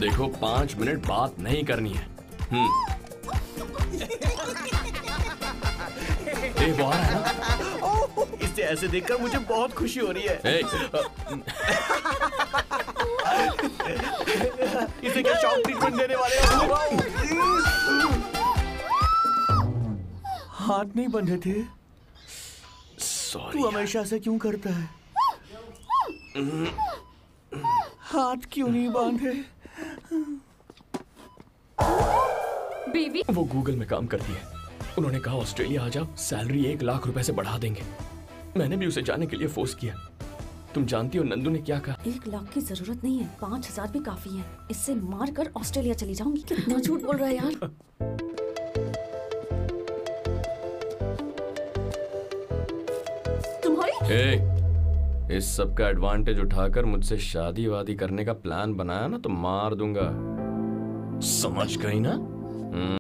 देखो 5 मिनट बात नहीं करनी है। वो आ रहा है ना? इसे ऐसे देखकर मुझे बहुत खुशी हो रही है। इसे क्या शॉक ट्रीटमेंट देने वाले हो? हाथ नहीं बंधे थे। सॉरी। तू हमेशा ऐसा क्यों करता है? हाथ क्यों नहीं बांधे? बीवी वो गूगल में काम करती है। उन्होंने कहा ऑस्ट्रेलिया आ जाओ, सैलरी 1 लाख रुपए से बढ़ा देंगे। मैंने भी उसे जाने के लिए फोर्स किया। तुम जानती हो नंदू ने क्या कहा? 1 लाख की जरूरत नहीं है, 5,000 भी काफी है। इससे मार कर ऑस्ट्रेलिया चली जाऊंगी। कितना झूठ बोल रहा है यार। तुम्हारी इस सब का एडवांटेज उठाकर मुझसे शादी वादी करने का प्लान बनाया ना तो मार दूंगा। समझ गई ना?